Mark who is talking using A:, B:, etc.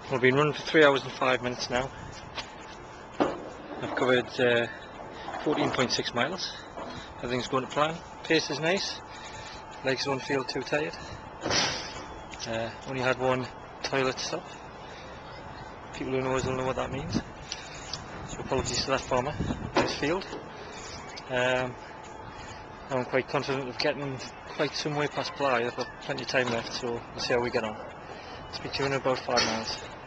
A: We've been running for 3 hours and 5 minutes now. I've covered 14.6 miles. Everything's going to plan. Pace is nice. Legs don't feel too tired. Only had one toilet stop. People who know us will know what that means. So apologies to that farmer in this field. I'm quite confident of getting quite some way past Bly. I've got plenty of time left, so we'll see how we get on. Speak to you in about 5 miles.